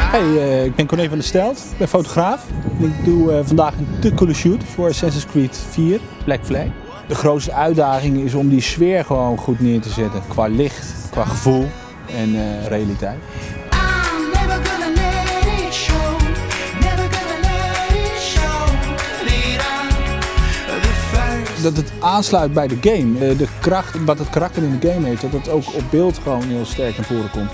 Hey, ik ben Corné van der Stelt, ik ben fotograaf. Ik doe vandaag een te coole shoot voor Assassin's Creed 4, Black Flag. De grootste uitdaging is om die sfeer gewoon goed neer te zetten. Qua licht, qua gevoel en realiteit. Dat het aansluit bij de game. De kracht, wat het karakter in de game heeft, dat het ook op beeld gewoon heel sterk naar voren komt.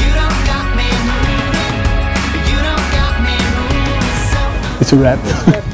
It's a wrap.